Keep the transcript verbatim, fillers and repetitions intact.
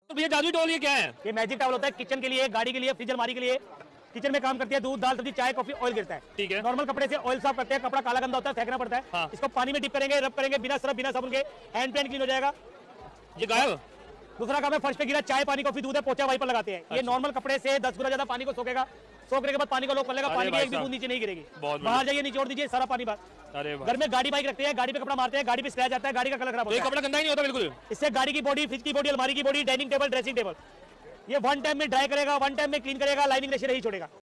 तो भैया जादुई टॉवल ये क्या है? ये मैजिक टॉवल होता है किचन के लिए, गाड़ी के लिए, फ्रिज अलमारी के लिए। किचन में काम करती है, दूध दाल सब्जी चाय कॉफी ऑयल गिरता है। ठीक है। नॉर्मल कपड़े से ऑयल साफ करते हैं, कपड़ा काला गंदा होता है फेंकना पड़ता है। हाँ। इसको पानी में डिप करेंगे, रब करेंगे, बिना सरफ बिना साबुन के हैंड पैन क्लीन हो जाएगा। ये गायब। दूसरा काम है फर्श पे गिरा चाय पानी कॉफी दूध है पोछा वाइपर लगाते हैं। ये नॉर्मल कपड़े से दस गुना ज्यादा पानी को सोखेगा। सोखने के बाद पानी को लॉक कर लेगा, पानी की एक भी बूंद नीचे नहीं गिरेगी। बाहर जाइए निचोड़ दीजिए सारा पानी बाहर। अरे घर में गाड़ी बाइक रखते हैं, गाड़ी पे कपड़ा मारते हैं, गाड़ी पे स्क्रैच आता है, गाड़ी का कलर खराब तो होता ये है। कपड़ा गंदा ही नहीं होता बिल्कुल। इससे गाड़ी की बॉडी, फ्रिज की बॉडी, अलमारी की body, dining table, dressing table ये वन टाइम में ड्राई करेगा, वन टाइम में क्लीन करेगा, लाइनिंग रेशे नहीं छोड़ेगा।